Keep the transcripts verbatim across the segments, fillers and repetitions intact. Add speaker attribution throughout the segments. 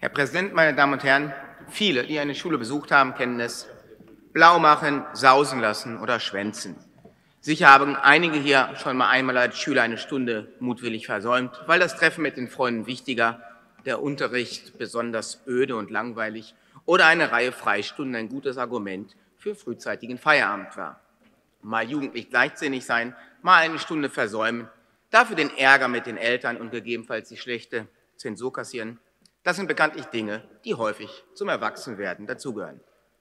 Speaker 1: Herr Präsident, meine Damen und Herren! Viele, die eine Schule besucht haben, kennen es: blau machen, sausen lassen oder schwänzen. Sicher haben einige hier schon mal einmal als Schüler eine Stunde mutwillig versäumt, weil das Treffen mit den Freunden wichtiger, der Unterricht besonders öde und langweilig oder eine Reihe Freistunden ein gutes Argument für frühzeitigen Feierabend war. Mal jugendlich leichtsinnig sein, mal eine Stunde versäumen, dafür den Ärger mit den Eltern und gegebenenfalls die schlechte Zensur kassieren, das sind bekanntlich Dinge, die häufig zum Erwachsenwerden dazugehören.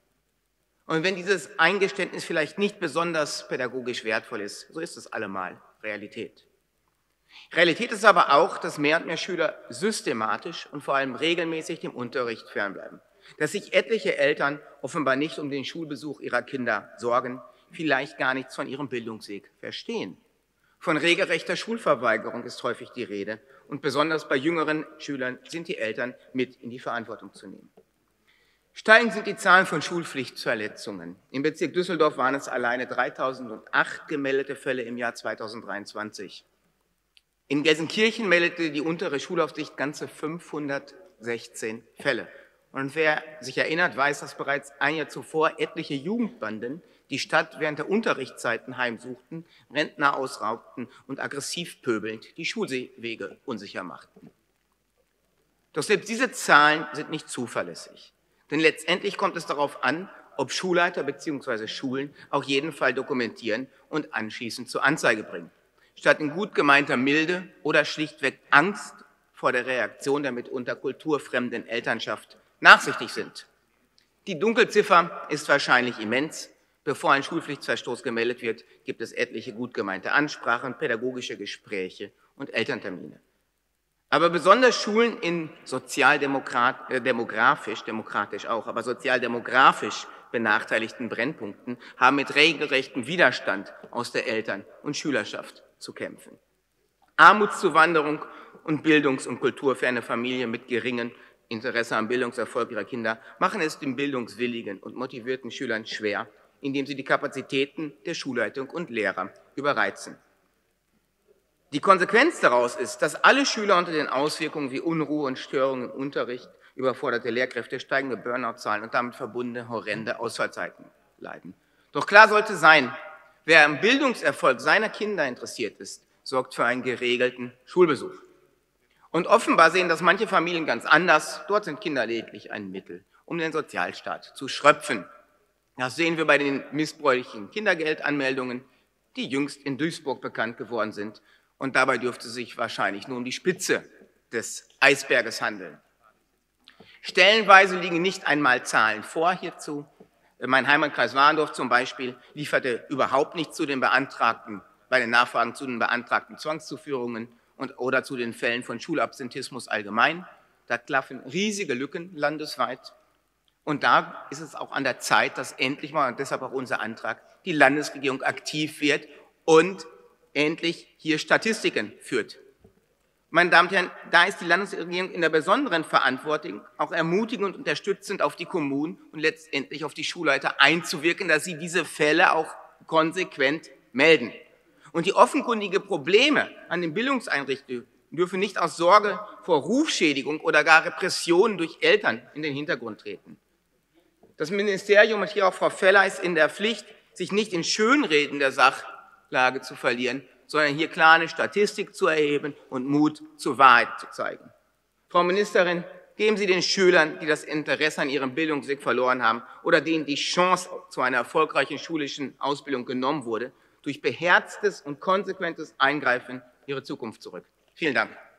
Speaker 1: Und wenn dieses Eingeständnis vielleicht nicht besonders pädagogisch wertvoll ist, so ist es allemal Realität. Realität ist aber auch, dass mehr und mehr Schüler systematisch und vor allem regelmäßig dem Unterricht fernbleiben, dass sich etliche Eltern offenbar nicht um den Schulbesuch ihrer Kinder sorgen, vielleicht gar nichts von ihrem Bildungsweg verstehen. Von regelrechter Schulverweigerung ist häufig die Rede, und besonders bei jüngeren Schülern sind die Eltern mit in die Verantwortung zu nehmen. Steigend sind die Zahlen von Schulpflichtverletzungen. Im Bezirk Düsseldorf waren es alleine dreitausendacht gemeldete Fälle im Jahr zweitausenddreiundzwanzig. In Gelsenkirchen meldete die untere Schulaufsicht ganze fünfhundertsechzehn Fälle. Und wer sich erinnert, weiß, dass bereits ein Jahr zuvor etliche Jugendbanden die Stadt während der Unterrichtszeiten heimsuchten, Rentner ausraubten und aggressiv pöbelnd die Schulwege unsicher machten. Doch selbst diese Zahlen sind nicht zuverlässig. Denn letztendlich kommt es darauf an, ob Schulleiter bzw. Schulen auch jeden Fall dokumentieren und anschließend zur Anzeige bringen, statt in gut gemeinter Milde oder schlichtweg Angst vor der Reaktion der mitunter kulturfremden Elternschaft nachsichtig sind. Die Dunkelziffer ist wahrscheinlich immens. Bevor ein Schulpflichtverstoß gemeldet wird, gibt es etliche gut gemeinte Ansprachen, pädagogische Gespräche und Elterntermine. Aber besonders Schulen in sozialdemografisch, demokratisch auch, aber sozialdemografisch benachteiligten Brennpunkten haben mit regelrechtem Widerstand aus der Eltern- und Schülerschaft zu kämpfen. Armutszuwanderung und bildungs- und kulturferne Familien mit geringem Interesse am Bildungserfolg ihrer Kinder machen es den bildungswilligen und motivierten Schülern schwer, indem sie die Kapazitäten der Schulleitung und Lehrer überreizen. Die Konsequenz daraus ist, dass alle Schüler unter den Auswirkungen wie Unruhe und Störungen im Unterricht, überforderte Lehrkräfte, steigende Burnout-Zahlen und damit verbundene horrende Ausfallzeiten leiden. Doch klar sollte sein, wer am Bildungserfolg seiner Kinder interessiert ist, sorgt für einen geregelten Schulbesuch. Und offenbar sehen das manche Familien ganz anders. Dort sind Kinder lediglich ein Mittel, um den Sozialstaat zu schröpfen. Das sehen wir bei den missbräuchlichen Kindergeldanmeldungen, die jüngst in Duisburg bekannt geworden sind. Und dabei dürfte sich wahrscheinlich nur um die Spitze des Eisberges handeln. Stellenweise liegen nicht einmal Zahlen vor hierzu. Mein Heimatkreis Warendorf zum Beispiel lieferte überhaupt nicht zu den beantragten, bei den Nachfragen zu den beantragten Zwangszuführungen und, oder zu den Fällen von Schulabsentismus allgemein. Da klaffen riesige Lücken landesweit. Und da ist es auch an der Zeit, dass endlich mal, und deshalb auch unser Antrag, die Landesregierung aktiv wird und endlich hier Statistiken führt. Meine Damen und Herren, da ist die Landesregierung in der besonderen Verantwortung, auch ermutigend und unterstützend auf die Kommunen und letztendlich auf die Schulleiter einzuwirken, dass sie diese Fälle auch konsequent melden. Und die offenkundige Probleme an den Bildungseinrichtungen dürfen nicht aus Sorge vor Rufschädigung oder gar Repressionen durch Eltern in den Hintergrund treten. Das Ministerium und hier auch Frau Feller ist in der Pflicht, sich nicht in Schönreden der Sachlage zu verlieren, sondern hier klar eine Statistik zu erheben und Mut zur Wahrheit zu zeigen. Frau Ministerin, geben Sie den Schülern, die das Interesse an ihrem Bildungsweg verloren haben oder denen die Chance zu einer erfolgreichen schulischen Ausbildung genommen wurde, durch beherztes und konsequentes Eingreifen ihre Zukunft zurück. Vielen Dank.